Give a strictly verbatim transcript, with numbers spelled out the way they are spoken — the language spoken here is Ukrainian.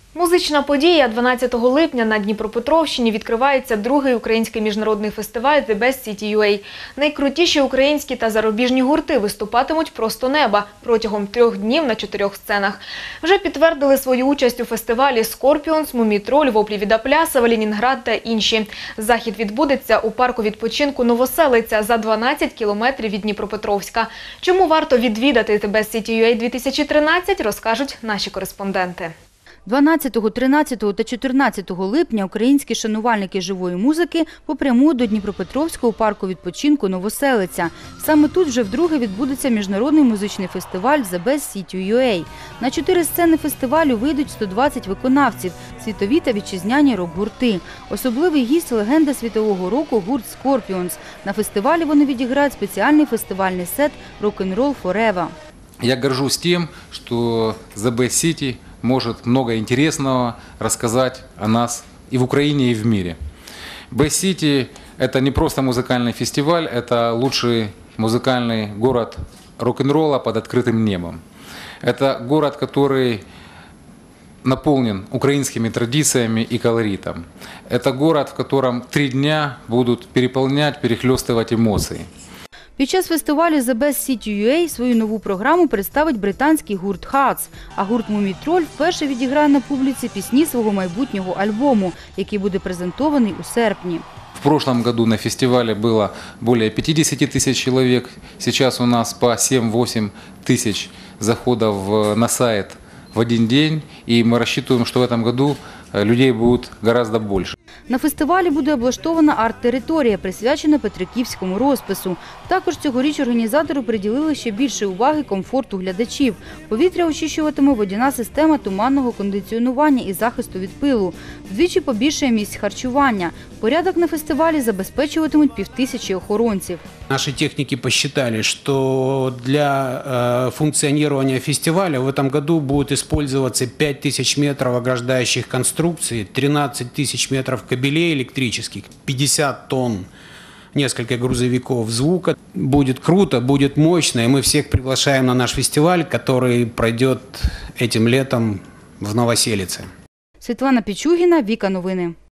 Музична подія дванадцятого липня на Дніпропетровщині відкривається другий український міжнародний фестиваль «The Best City ю ей». Найкрутіші українські та зарубіжні гурти виступатимуть просто неба протягом трьох днів на чотирьох сценах. Вже підтвердили свою участь у фестивалі «Скорпіонс», «Мумітроль», «Воплі від Аплясова», «Ленінград» та інші. Захід відбудеться у парку відпочинку «Новоселиця» за дванадцять кілометрів від Дніпропетровська. Чому варто відвідати «The Best City ю ей дві тисячі тринадцять» розкажуть наші кореспонденти. дванадцятого, тринадцятого та чотирнадцятого липня українські шанувальники живої музики попрямують до Дніпропетровського парку відпочинку «Новоселиця». Саме тут вже вдруге відбудеться міжнародний музичний фестиваль «The Best City ю ей». На чотири сцени фестивалю вийдуть сто двадцять виконавців, світові та вітчизняні рок-гурти. Особливий гість – легенда світового року гурт «Скорпіонс». На фестивалі вони відіграють спеціальний фестивальний сет «Rock'n'Roll Forever». Я горжусь тем, что The Best City может много интересного рассказать о нас и в Украине, и в мире. Best City – это не просто музыкальный фестиваль, это лучший музыкальный город рок-н-ролла под открытым небом. Это город, который наполнен украинскими традициями и колоритом. Это город, в котором три дня будут переполнять, перехлестывать эмоции. Під час фестивалю «The Best City ю ей» свою нову програму представить британський гурт «Хатс», а гурт «Мумітроль» вперше відіграє на публіці пісні свого майбутнього альбому, який буде презентований у серпні. В прошлом году на фестивале было более пятидесяти тысяч человек. Сейчас у нас по семь-восемь тысяч заходов на сайт в один день. И мы рассчитываем, что в этом году людей будет гораздо больше. На фестивалі буде облаштована арт-територія, присвячена петриківському розпису. Також цьогоріч організатори приділили ще більше уваги комфорту глядачів. Повітря очищуватиме водяна система туманного кондиціонування і захисту від пилу. Вдвічі побільшає місць харчування. Порядок на фестивалі забезпечуватимуть півтисячі охоронців. Наши техники посчитали, что для э, функционирования фестиваля в этом году будет использоваться пять тысяч метров ограждающих конструкций, тринадцать тысяч метров кабелей электрических, пятьдесят тонн, несколько грузовиков звука. Будет круто, будет мощно, и мы всех приглашаем на наш фестиваль, который пройдет этим летом в Новоселице. Світлана Пічугіна, Віка Новини.